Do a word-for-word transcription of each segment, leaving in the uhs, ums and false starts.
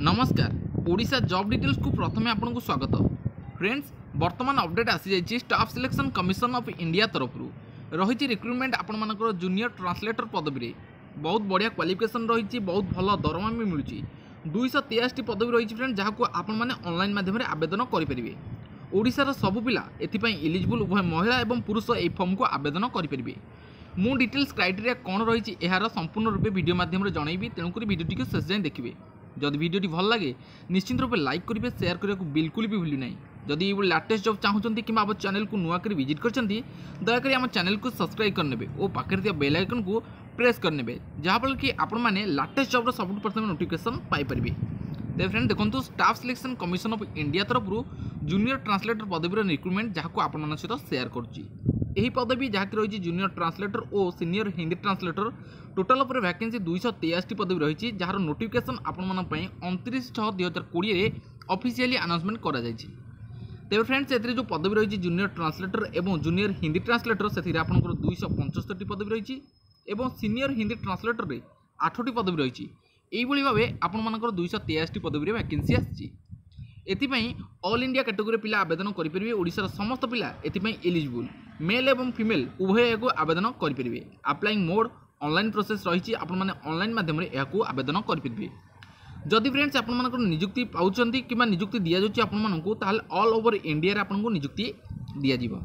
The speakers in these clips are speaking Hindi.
नमस्कार ओडिशा जॉब डिटेल्स को प्रथम आपको स्वागत। फ्रेंड्स वर्तमान अपडेट आसी जाइए staff selection commission of India तरफ रही रिक्रुटमेंट आपण मानकर जूनियर ट्रांसलेटर पदवी रे बहुत बढ़िया क्वालिफिकेशन रही, बहुत भल दरमा भी मिलूँ। दुईश तेयाशी पदवी रही फ्रेंड जहाँ को आपण मैंने ऑनलाइन माध्यम आवेदन करेंगे। ओडिशार सबु पिला एथिपाई एलिजिबल उभय महिला एवं पुरुष ए फॉर्म को आवेदन करेंगे। मु डिटेल्स क्राइटेरिया कौन रही यार संपूर्ण रूपे वीडियो माध्यम जनइबी, तेणुक वीडियो को शेष जाए देखिए। जदि वीडियोटी भल लगे निश्चित रूप लाइक करेंगे, शेयर करने को बिल्कुल भी भूलु ना। जदि ये लाटेस्ट जॉब चाहते कि आम चैनल को नुआ कर विजिट कर दयाकोरी आम चैनल को सब्सक्राइब करने और पाखे दिया बेल आइकन को प्रेस करने, जहाँफल कि आपण मैंने लाटेस्ट जॉब सब प्रथम नोटिफिकेशन पाइपर। तो फ्रेंड देखो staff selection commission of India तरफ जूनियर ट्रांसलेटर पदवीर रिक्रुटमेंट जहाँ को आपण सहित शेयर करुँची। पदवी जहाँकि रही जूनियर ट्रांसलेटर और सीनियर हिंदी ट्रांसलेटर टोटाल उपर वैकेंसी दुईश तेयाशी पदवी रही, जार नोटिफिकेशन आपण उनतीस छः दुई हजार कोड़े ऑफिशियली अनाउंसमेंट करा जायछि। तेरे फ्रेंड्स ए जो पदवी रही जूनियर ट्रांसलेटर और जूनियर हिंदी ट्रांसलेटर से आपंकर दुईश पंचस्तरी पदवी रही और सीनियर हिंदी ट्रांसलेटर में आठटी पदवी रही। यही भाव आपर दुईश तेयाशी पदवी वैकेंसी आसी। एथिपाई ऑल इंडिया कैटेगोरी पिला आवेदन करेंगे। ओडिशार समस्त पिला एथिपाई एलिजिबल मेल एवं फीमेल उभय को आवेदन करेंगे। अप्लाइंग मोड ऑनलाइन प्रोसेस रही, आपण मैंने ऑनलाइन माध्यम आवेदन करेंगे। जदि फ्रेंड्स आपर निजुक्ति पाँच कि निजुक्ति दि जाऊँगी आपण ऑल ओवर इंडिया आपको निजुक्ति दि जाव।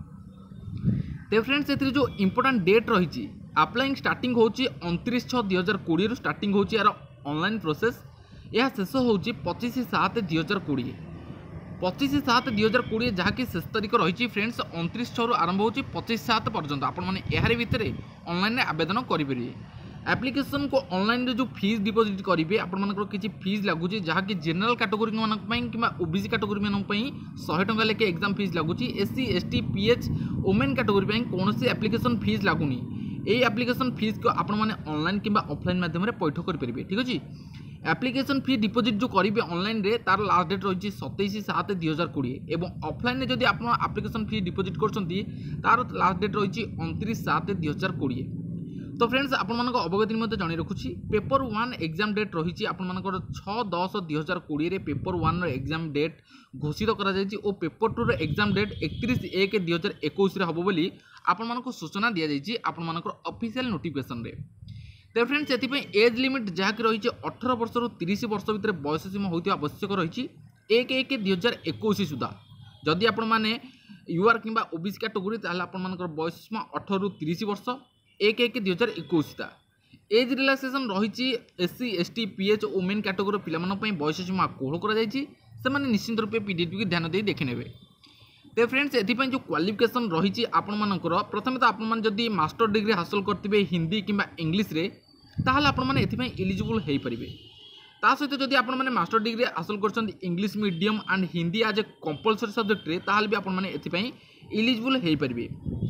तो फ्रेंड्स ए जो इंपोर्टाट डेट रही अप्लाइंग स्टार्टिंग होची उनतीस छः दुई हजार कोड़े स्टार्टिंग होची यार ऑनलाइन प्रोसेस। यह शेष होची पच्चीस सात दुई हजार कोड़े पच्चीस सात दुई हजार कोड़े जहाँकि शेष तारीख रही फ्रेंड्स उनतीस छः आरंभ होची पच्चीस सात पर्यंत आपण मैंने यार भितर ऑनलाइन आवेदन करेंगे। एप्लिकेशन को ऑनलाइन जो फीस डिपोजिट करेंगे आपर किसी फीस लगुच जहाँकि जेनरल कैटेगोरी कि ओबीसी कैटेगोरी मानी शहे टंका लेके एग्जाम फीस लगुच। SC ST PH women category कौन सी एप्लिकेशन फीस लगुनि। ये एप्लिकेशन फीस को आपण मैंने ऑनलाइन कि ऑफलाइन माध्यम पैठ करेंगे। ठीक अच्छे एप्लिकेशन फी डिपोजिट जो करेंगे ऑनलाइन रे तार लास्ट डेट रही सतैश सात दुई हजार कोड़े और ऑफलाइन जब आप एप्लिकेशन फी डिपोजिट कर लास्ट डेट रही उनतीस सात दुई हजार कोड़े। तो फ्रेंड्स आपण अवगति जन रखुच्छी पेपर वन एग्जाम डेट रही आपर छः दस दुई हजार कोड़े पेपर वन एग्जाम डेट घोषित कर पेपर टू एग्जाम डेट एकतीस एक दुई हजार इक्कीस हम बोली आपण को सूचना दि जाइए आपण ऑफिशियल नोटिफिकेशन रे। तो फ्रेंड्स एथिपाई एज लिमिट जहाँकि रही अठारह वर्ष रु तीस वर्ष भितर बयस सीमा होता आवश्यक रही एक एक दुई हजार इक्कीस सुधा। जदि आपण मैंने यूआर कि ओबीसी कैटेगोरी आपर बयस सीमा अठारह रु तीस वर्ष एक एक दुई हजार इक्कीस सुधा। एज रिलैक्सेशन रही SC ST PH women category पिलामानन बयस सीमा कोहल कर निश्चित रूपे पीडीटी को ध्यान दे देखने। तो फ्रेंड्स एथिपाई जो क्वालिफिकेशन रही आपणमानकर प्रथम तो आपण जदि मास्टर डिग्री हासिल करते हिंदी कि इंग्लीश रे ताहले आपण माने एथिपाई एलिजिबल हो पारे। ता सहित जदि आपण माने मास्टर डिग्री हासिल कर इंग्लीश मीडियम एंड हिंदी आज ए कंपलसरी सब्जेक्ट रे ताहले भी आपण माने एथिपाई एलिजिबल हो पारे।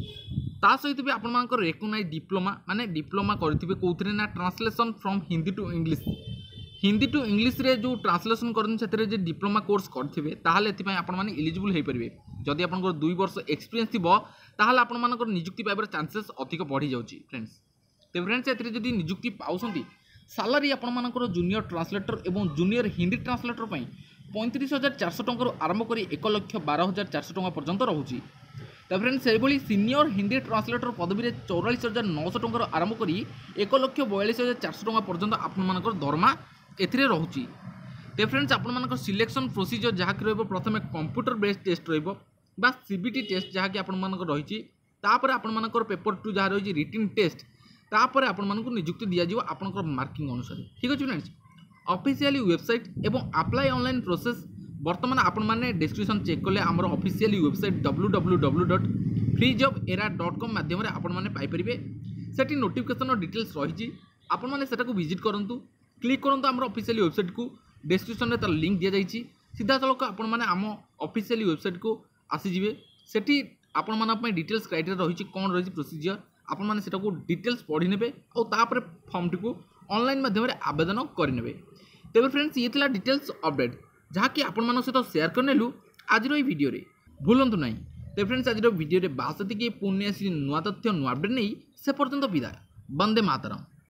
ता सहित भी आपण मानकर रेकग्नाइज डिप्लोमा माने डिप्लोमा करथिबे कोथरे ना translation from Hindi to English Hindi to English रे जो ट्रांसलेशन करते जे डिप्लोमा कोर्स करथिबे ताहले एथिपाई आपण माने एलिजिबल हो पारे। जदि आपनकर दुई वर्ष एक्सपीरियंस थिबो ताहले आपण मानकर नियुक्ति पाइबार चांसेस अधिक बढ़ी जाउची फ्रेंड्स। तो फ्रेंड्स एथिरे जदि नियुक्ति पाउसंती सैलरी आपण मानकर जूनियर ट्रांसलेटर एवं जूनियर हिंदी ट्रांसलेटर पई पैंतीस हजार चार सौ टंका आरंभ करी एक लक्ष बारह हजार चार सौ टंका पर्यंत रहुची। तो फ्रेंड्स से भाई सीनियर हिंदी ट्रांसलेटर पदवी में चौरालीस हजार नौ सौ टंका आरंभ करी एक लक्ष बयालीस हजार चार सौ टंका पर्यंत आपण मानकर दरमा एथिरे रहुची। तो फ्रेंड्स आपण मानकर सिलेक्शन प्रोसीजर जहाँ कि रहिबो प्रथम कंप्यूटर बेस्ड टेस्ट रहिबो बा सीबीटी टेस्ट जहाँ कि आपण मानकर रही तापर आपण मानकर पेपर टू जहाँ रही रिटन टेस्ट तापर आपण मानकर नियुक्ति दि जाव आपनकर मार्किंग अनुसार। ठीक अच्छे फ्रेंड्स ऑफिशियली वेबसाइट एवं अप्लाई ऑनलाइन प्रोसेस बर्तमान आपण माने डिस्क्रिप्शन चेक कले आमर officially website W W W dot free job era dot com माध्यम आपण माने पाई परिबे। सेठी नोटिफिकेशन डिटेल्स रही आपण माने सेटा को विजिट करंतु क्लिक करंतु आमर ऑफिशियली वेबसाइट को डिस्क्रिप्शन रे तार लिंक दिया जाइछि सीधा सलक आपण माने आम ऑफिशियली वेबसाइट को आसीजिबे। सेठी आपण माने पई डिटेल्स क्राइटेरिया रही कौन रही प्रोसीजर आपण माने सेटा को डिटेल्स पढ़ी नेबे और तापर फॉर्म टी को ऑनलाइन माध्यम रे आवेदन करि नेबे। तेबे फ्रेंड्स ये थिला डिटेल्स अपडेट जहाँ कि आपण मान सहित शेयर करनेलु आज वीडियो रे भूलंतु नहीं। तो फ्रेंड्स आज वीडियो रे बास पुण्य नुआ तथ्य नुआ अपडेट नहीं से पर्यंत विदाय। वंदे मातरम।